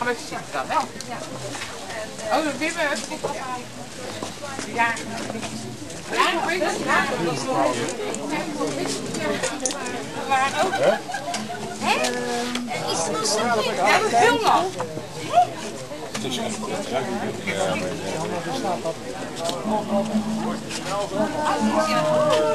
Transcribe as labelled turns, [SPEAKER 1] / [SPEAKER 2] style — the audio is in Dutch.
[SPEAKER 1] met je dan, hè? Oh, dan weer even goed ophalen. Ja. Ja, ik weet het. Ja, dat is wel. We waren ook. Hè? Is er nog zo? Ja, dat is heel lang. Het is echt goed, ja.